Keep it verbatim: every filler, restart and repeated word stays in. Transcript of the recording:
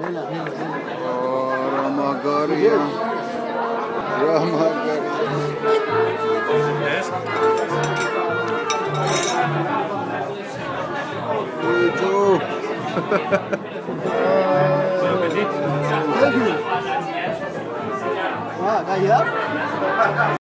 Oh, Ramagaria. Ramagaria. Hey, Joe. Thank you. Ah, got you up?